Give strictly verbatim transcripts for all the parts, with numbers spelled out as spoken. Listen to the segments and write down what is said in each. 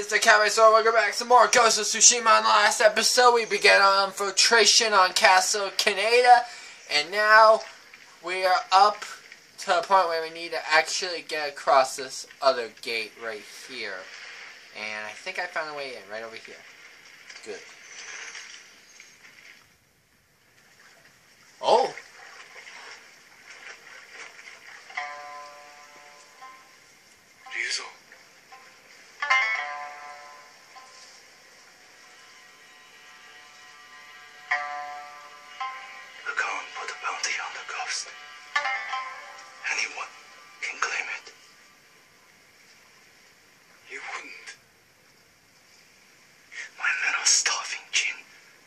is the Cowboy Sword. Welcome back to more Ghost of Tsushima. In the last episode, we began our infiltration on Castle Kaneda, and now we are up to the point where we need to actually get across this other gate right here. And I think I found a way in, right over here. Good. Oh! Ryuzo. The Khan put a bounty on the ghost. Anyone can claim it. You wouldn't. My men are starving, Jin.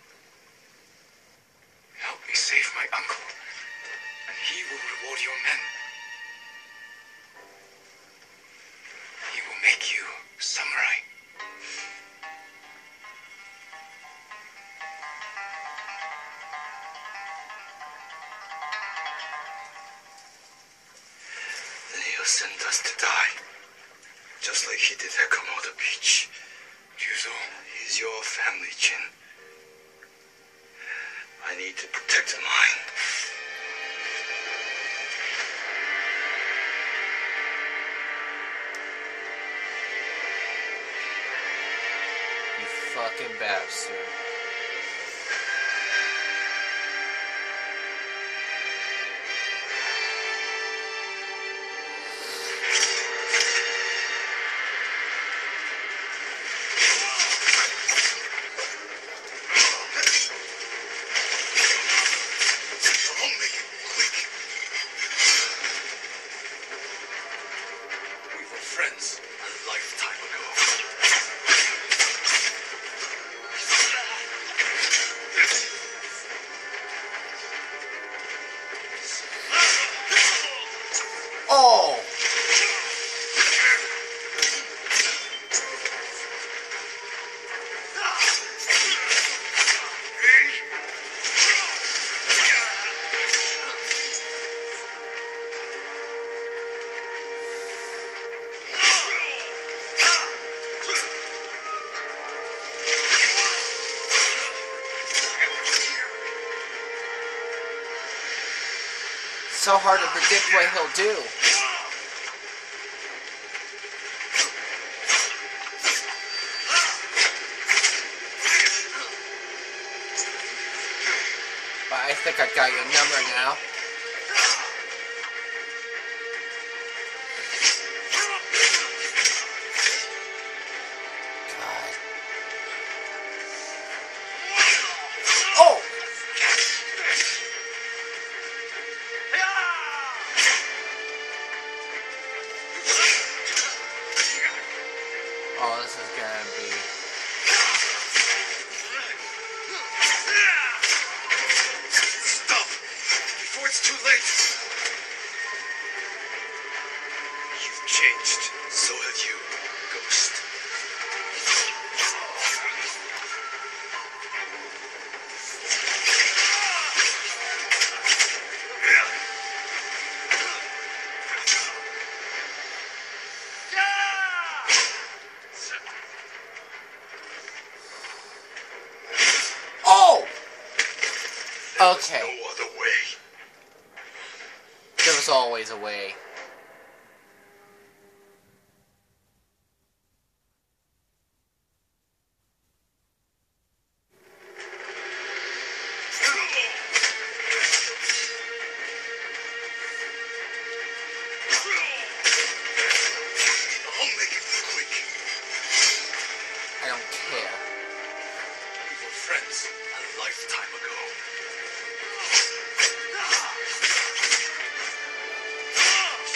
Help me save my uncle, and he will reward your men. He will make you samurai. Then he'll send us to die, just like he did at Komodo Beach. Ryuzo, he's your family, Jin. I need to protect mine. You fucking bastard. Friends a lifetime ago. Oh! So hard to predict what he'll do. But I think I got your number now. Oh, this is gonna be... Stop! Before it's too late! You've changed. So have you, Ghost. Okay. No other way. There was always a way. I'll make it quick. I don't care. We were friends a lifetime ago.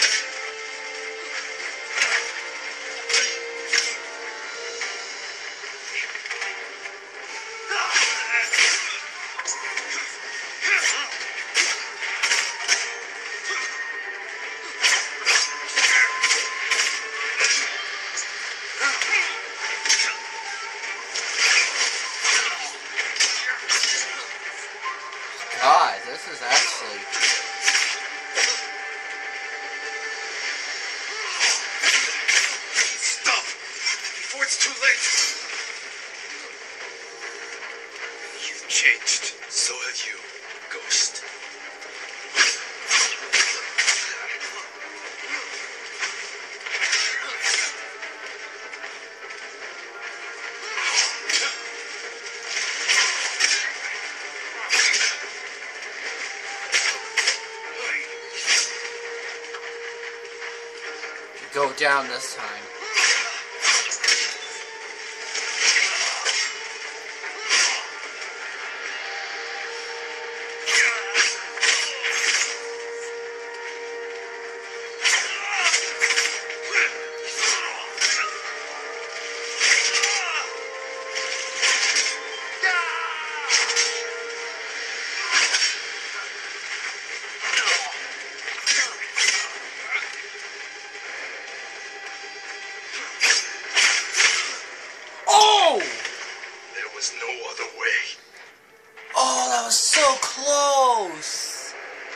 it's too late. You've changed. So have you, Ghost. Go down this time. So close!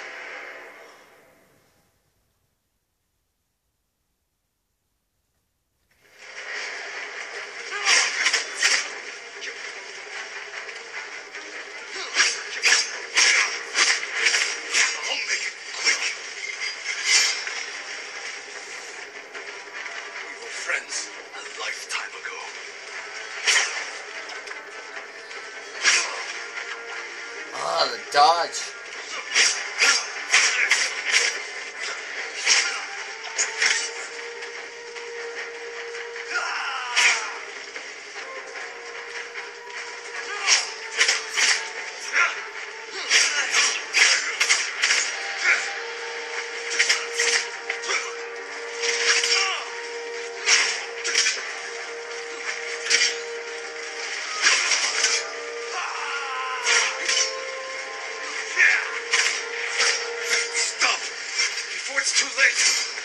I'll make it quick. We were friends a lifetime ago. Ah, the dodge. It's too late.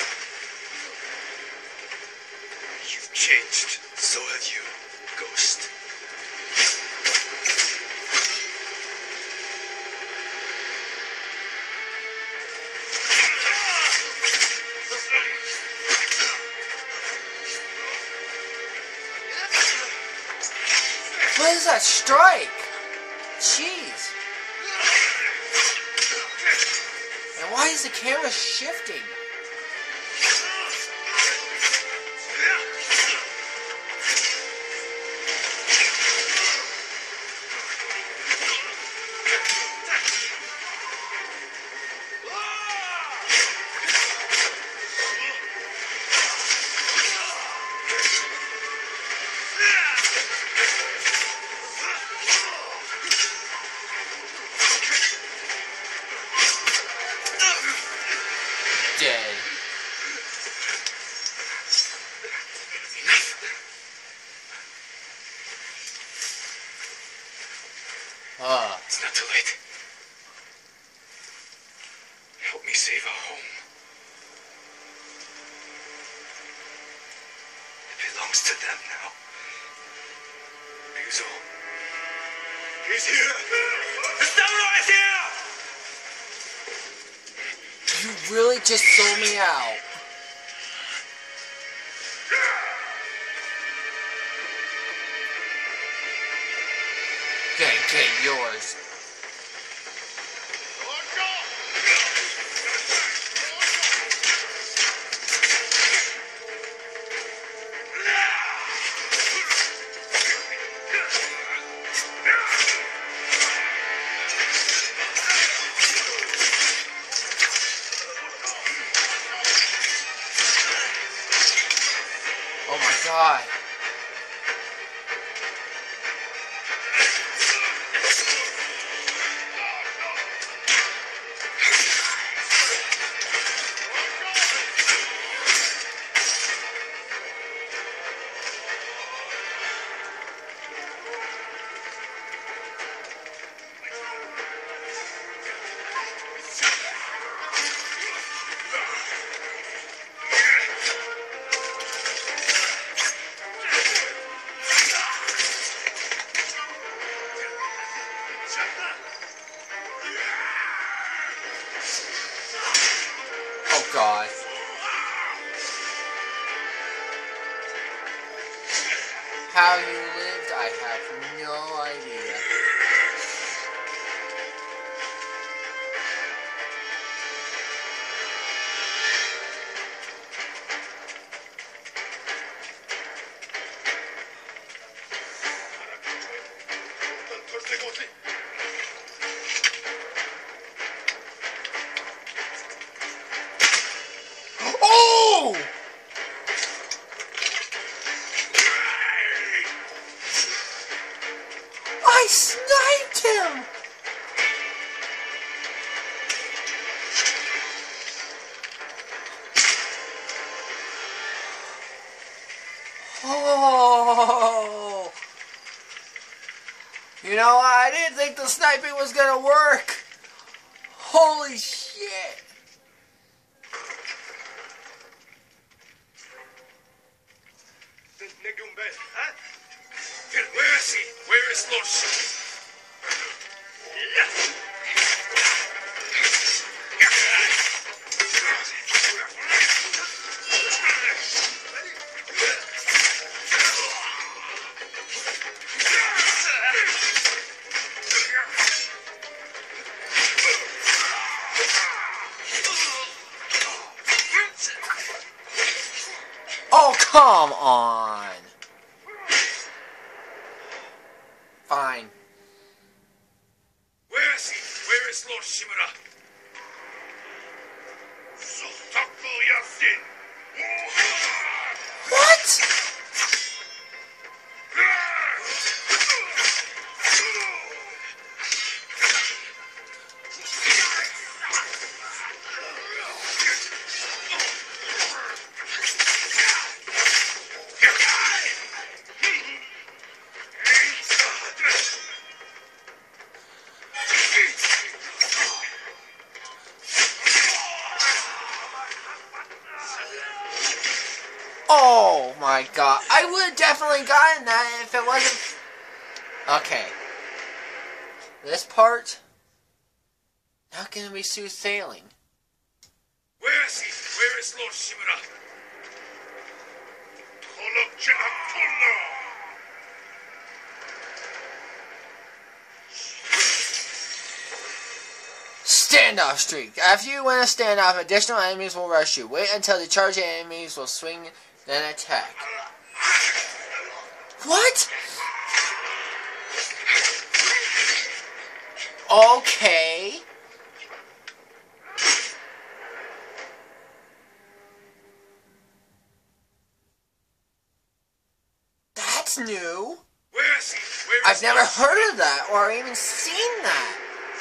You've changed. So have you, Ghost. What is that strike? Jeez. And why is the camera shifting? Dead. Ah. It's not too late. Help me save our home. It belongs to them now. Ryuzo. He's here! The samurai's here! You really just sold me out. Okay, get yours. Oh my god. how you lived, I have no idea. Oh! I sniped him! Oh! You know, I didn't think the sniping was gonna work. Holy shit! Where is he? Where is Lord Shima? Oh, come on! Fine. Where is he? Where is Lord Shimura? What? Oh my god. I would have definitely gotten that if it wasn't... Okay. This part... not gonna be smooth sailing. Where is he? Where is Lord Shimura? Standoff streak. After you win a standoff, additional enemies will rush you. Wait until the charging enemies will swing, then attack. What? Okay. That's new. Where is he? Where is I've never heard of that or even seen that.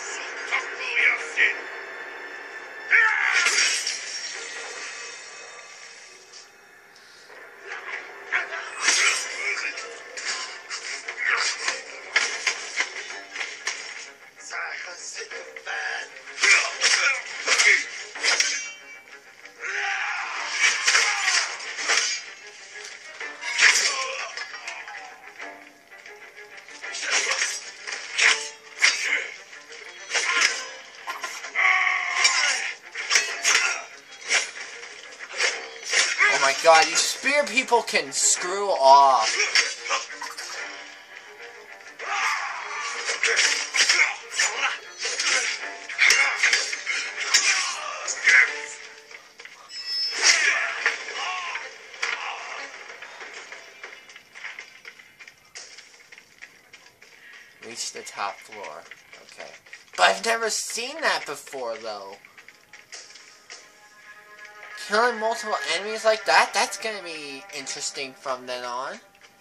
Oh my god, you spear people can screw off. Reach the top floor. Okay. But I've never seen that before, though. Killing multiple enemies like that? That's gonna be interesting from then on.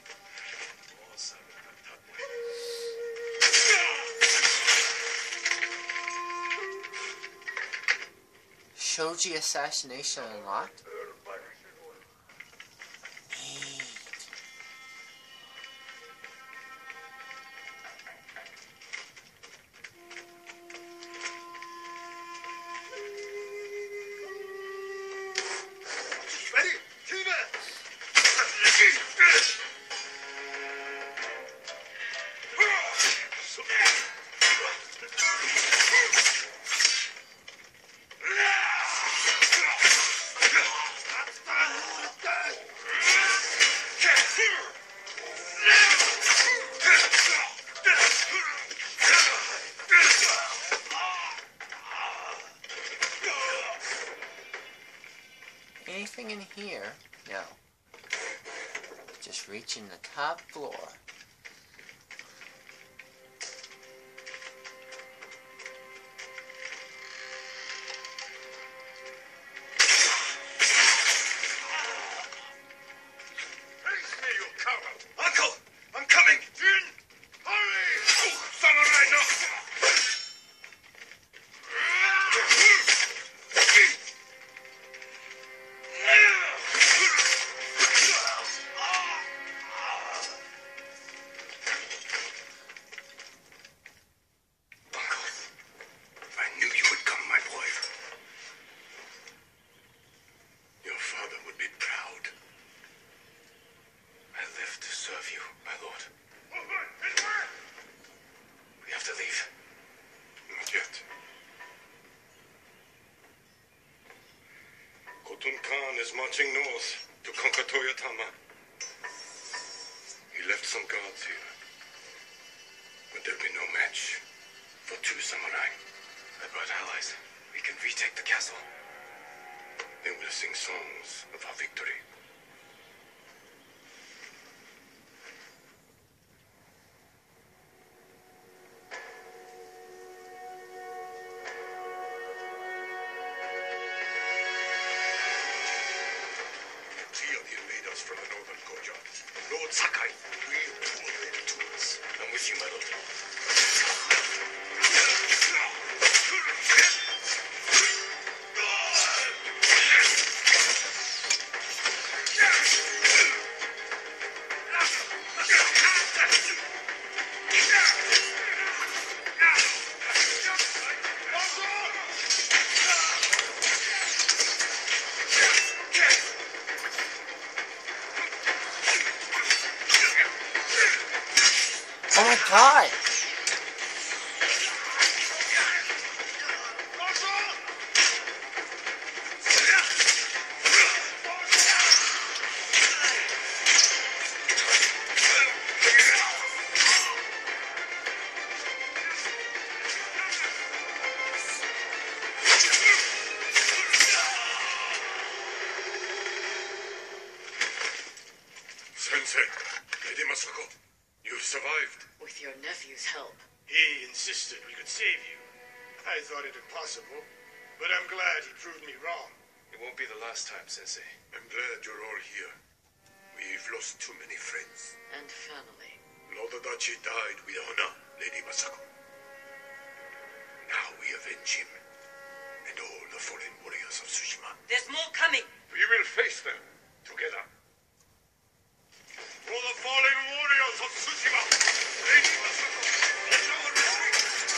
Shoji assassination unlocked? Neat. here? No. Just reaching the top floor. Uncle! I'm coming! Jin! Hurry! Oh, Samurai, no! Uncle, I knew you would come, my boy. Your father would be proud. I live to serve you, my lord. We have to leave. Not yet. Khotun Khan is marching north to conquer Toyotama. He left some guards here. But there'll be no match for two samurai. I brought allies. We can retake the castle. They will sing songs of our victory. From the northern Goja. Lord Sakai will pull them to us. I'm with you, my lord. Oh my god! Sensei, Lady Masako, you've survived. With your nephew's help. He insisted we could save you. I thought it impossible, but I'm glad he proved me wrong. It won't be the last time, Sensei. I'm glad you're all here. We've lost too many friends. And family. Lord Adachi died with honor, Lady Masako. Now we avenge him and all the fallen warriors of Tsushima. There's more coming. We will face them together. For the fallen warriors of Tsushima, Lady Masako, let our retreat.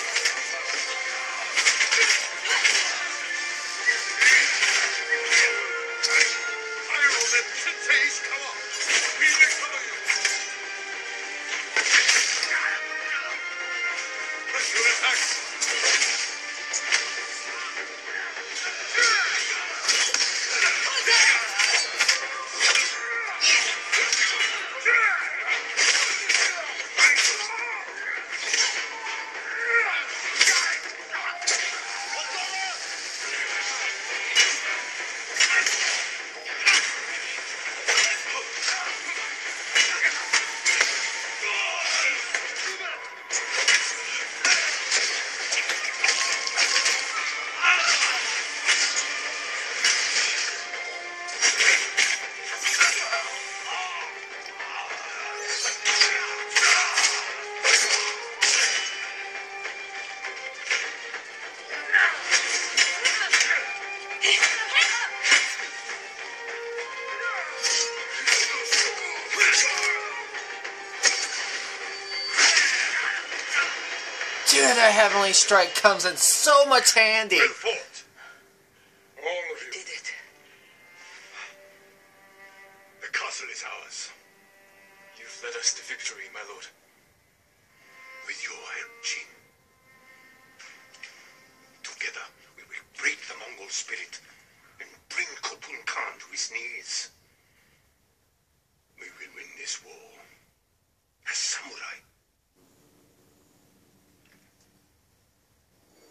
I will let Sensei's cover. We will cover you. Press your attacks. Dude, that Heavenly Strike comes in so much handy. Well fought. All of you. Did it. The castle is ours. You've led us to victory, my lord. With your help, Jin. Together, we will break the Mongol spirit and bring Khotun Khan to his knees. We will win this war as samurai.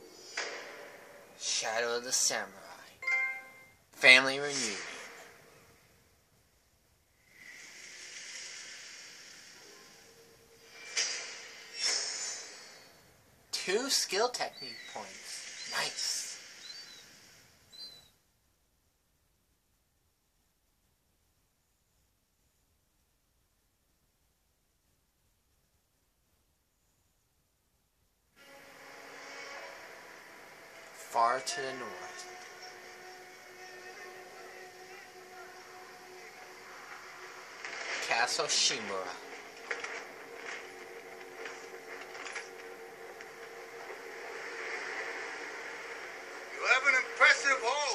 Shadow of the Samurai. Family reunion. two skill technique points. Nice. Far to the north. Castle Shimura. You have an impressive home.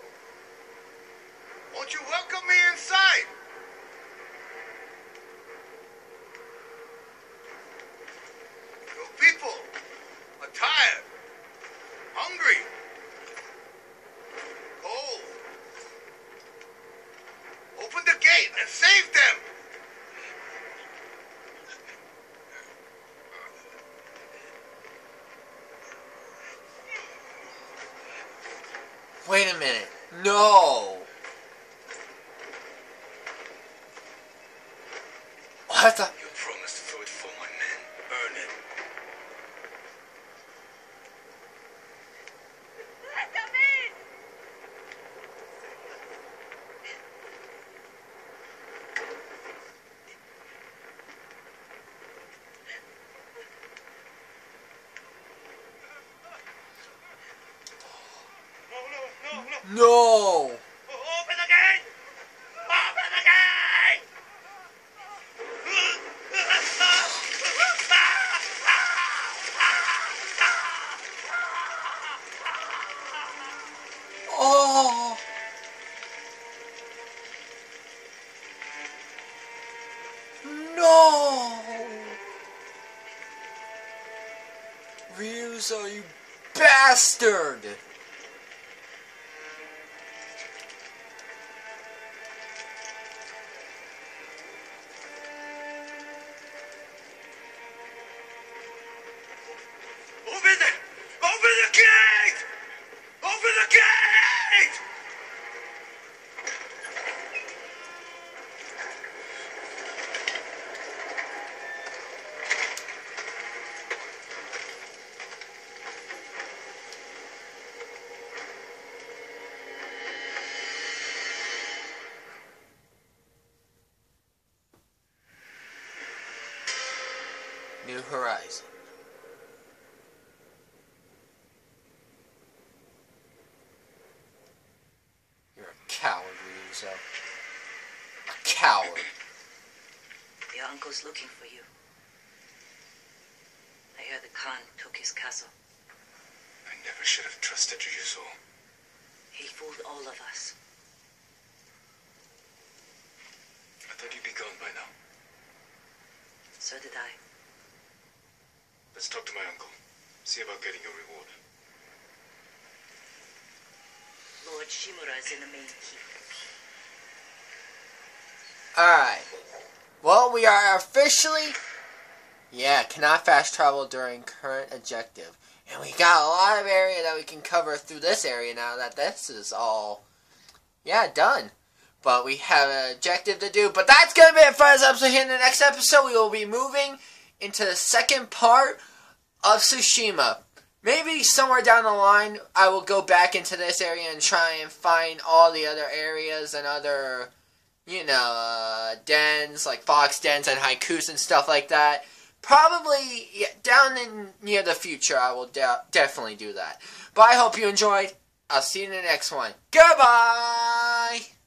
Won't you welcome me inside? Your people are tired, hungry, cold. Open the gate and save them. Wait a minute. No. What the? You promised food for my men. Earn it. Let them in! No, no, no, no. No. Open the gate! Open the gate! Oh. No. Ryuzo, you bastard. Open the, open the gate! Open the gate! New Horizon. You're a coward, Ryuzo. A coward. Your uncle's looking for you. I hear the Khan took his castle. I never should have trusted Ryuzo. He fooled all of us. I thought you'd be gone by now. So did I. Let's talk to my uncle. See about getting your reward. Lord Shimura is in the main keep. Alright. Well, we are officially... Yeah, cannot fast travel during current objective. And we got a lot of area that we can cover through this area now that this is all... Yeah, done. But we have an objective to do. But that's going to be it for this episode. Here in the next episode, we will be moving into the second part of Tsushima. Maybe somewhere down the line, I will go back into this area and try and find all the other areas and other, you know, uh, dens, like fox dens and haikus and stuff like that. Probably yeah, down in near the future, I will de definitely do that. But I hope you enjoyed. I'll see you in the next one. Goodbye!